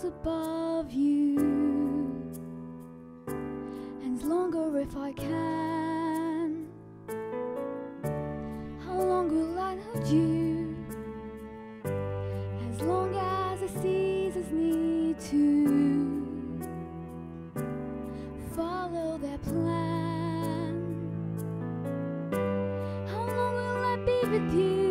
miles above you, and longer if I can. How long will I hold you? As long as the seasons need to follow their plan. How long will I be with you?